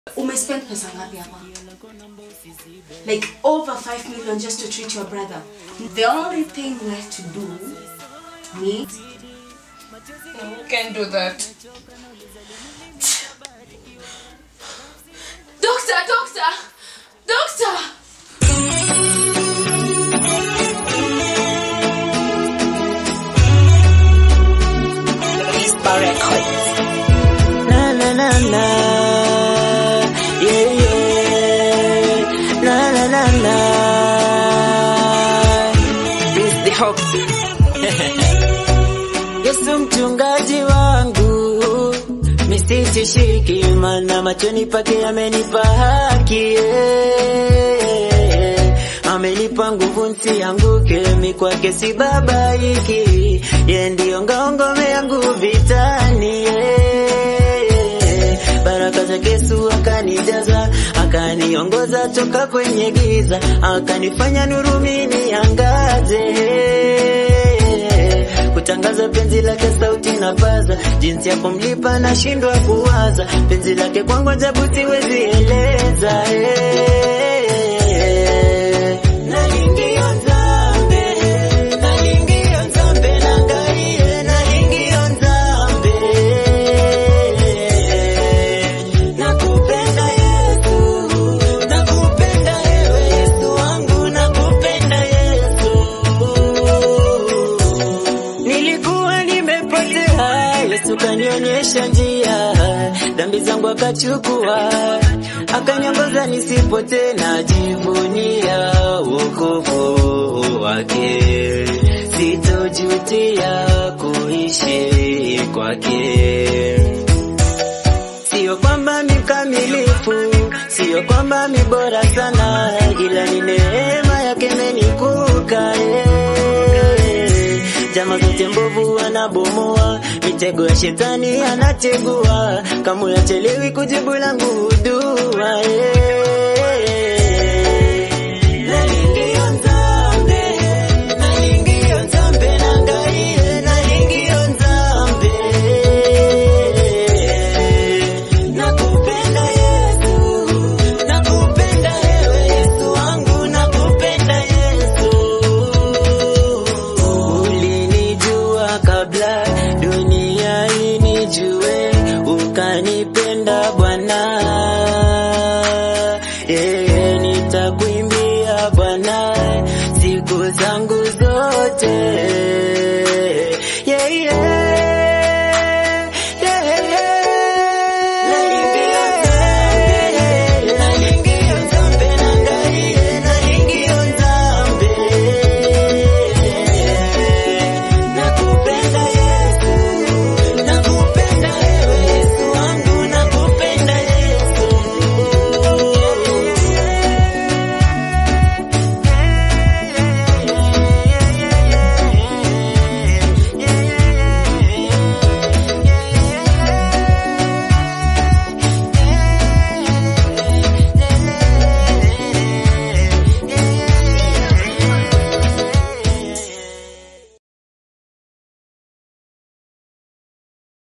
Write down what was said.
Spend pesa ngapi hapa? Like over 5 million just to treat your brother. The only thing left to do me. No, we can't do that. Doctor! Na na na na, yeah yeah, na na na na, this the hope. Yesu mchungaji wangu, misitishiki, maana machoni pake amenipa haki, amenipa nguvu nisianguke, mimi kwake sibabaiki, yeye ndio ngome yangu vitani, baraka zake Yesu akanijaza, akaniongoza toka kwenye giza, akanifanya nuru mimi angaze, kutangaza penzi lake sauti na paza, jinsi ya kumlipa nashindwa kuwaza, penzi lake kwangu ajabu siwezi eleza, ukanionyesha njia, dhambi zangu akachukua, akaniongoza nisipotee, najivunia wokovu wake, sitojutia kuishi kwake. Sio kwamba mkamilifu, sio kwamba bora sana, ila ni neema yake imenikuka, Jama zote mbovu anabomoa, mitego ya shetani anategua, kama yachelewi kujibu langu